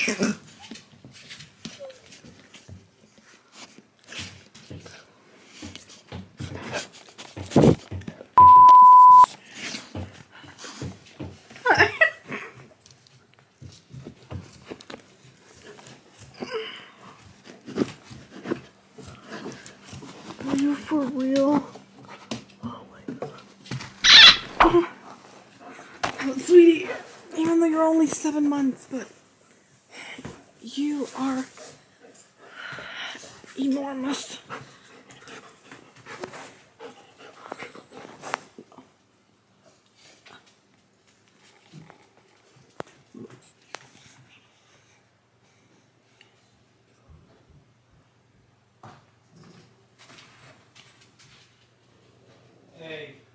Are you for real? Oh my god. Oh, sweetie, even though you're only 7 months, but you are enormous. Hey.